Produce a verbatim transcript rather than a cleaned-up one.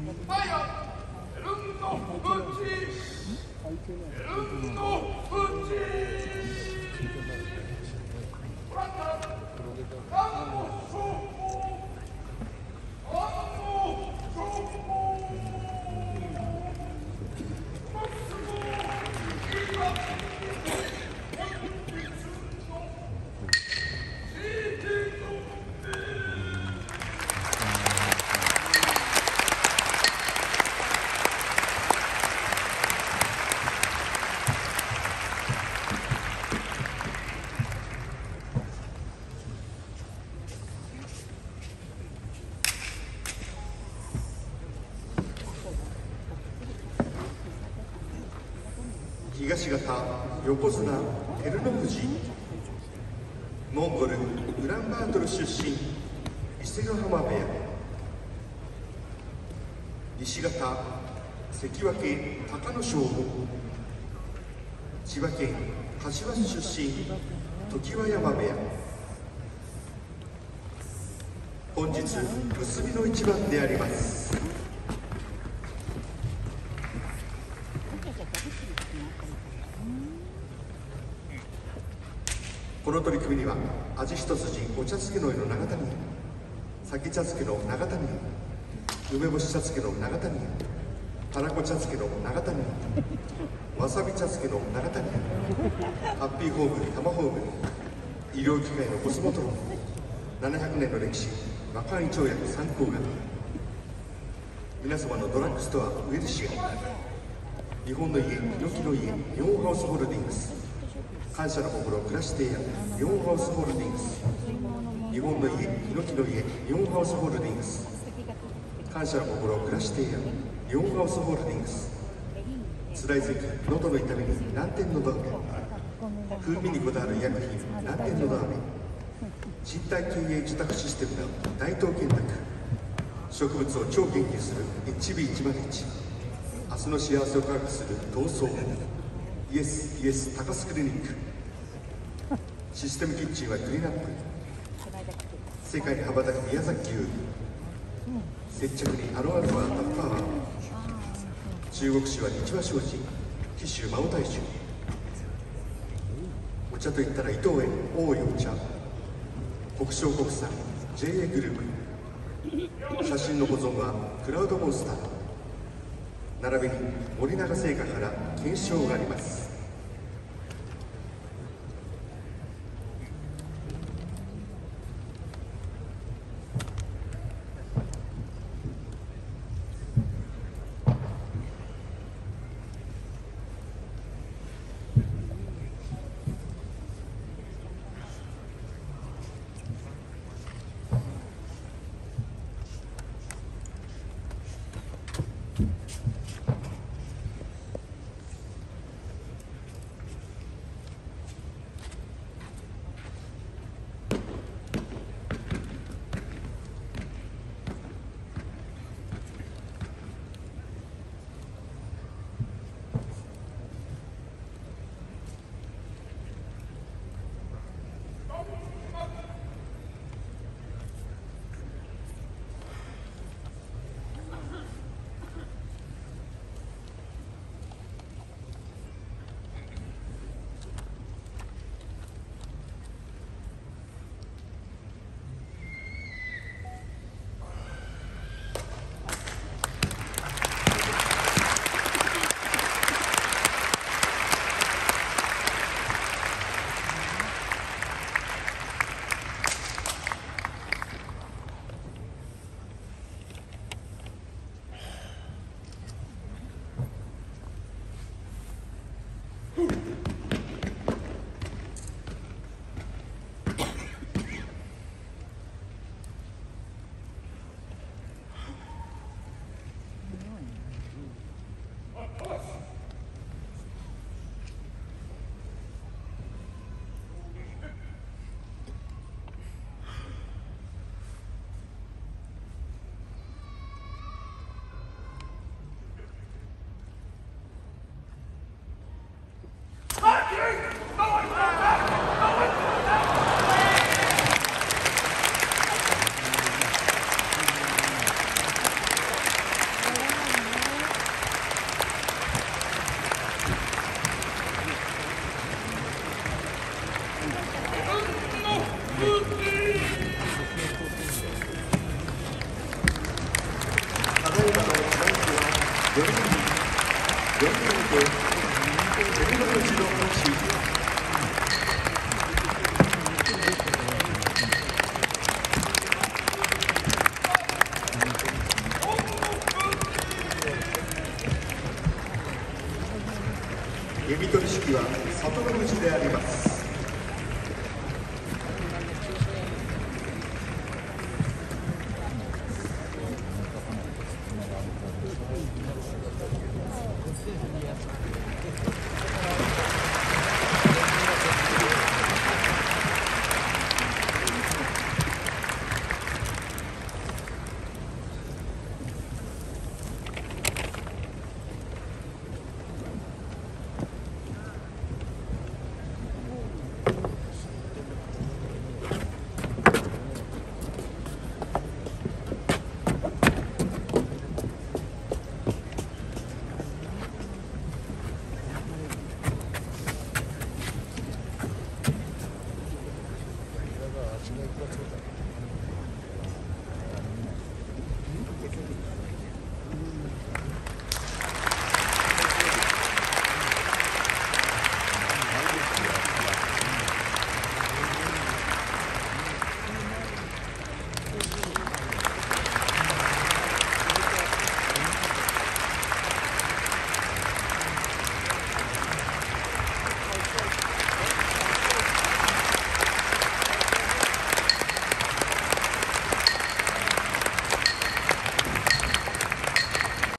東方横綱照ノ富士、モンゴルウランバートル出身伊勢ヶ濱部屋、西方関脇隆の勝、千葉県柏市出身常盤山部屋、本日結びの一番であります。この取り組みには味一筋お茶漬けの湯の長谷屋、酒茶漬けの長谷屋、梅干し茶漬けの長谷屋、たらこ茶漬けの長谷屋、わさび茶漬けの長谷屋、ハッピーホーム玉ホーム、医療機械のコスモトロン、ななひゃくねんの歴史和漢胃腸薬参考学、皆様のドラッグストアウェルシア、日本の家猪木の家日本ハウスホールディングス、感謝の心暮らし提案日本ハウスホールディングス、日本の家猪木の家日本ハウスホールディングス、感謝の心暮らし提案日本ハウスホールディングス、辛い咳喉の痛みに難点のど飴、風味にこだわる医薬品難点のど飴、身体経営受託システムの大東建託、植物を超研究する エイチビーいちまるいち、明日の幸せを科学する闘争イエスイエス高須クリニック、システムキッチンはクリーンアップ、世界に羽ばたく宮崎牛、接着にアロアルファタッパーワー、中国酒は日和商事紀州茅台酒、お茶といったら伊藤園大井お茶、国商国産 ジェーエー グループ、写真の保存はクラウドモンスター、並びに森永製菓から検証があります。 馬のランクはよにん、よにんで照ノ富士の勝ち。弓取式は里の富士であります。 Gracias.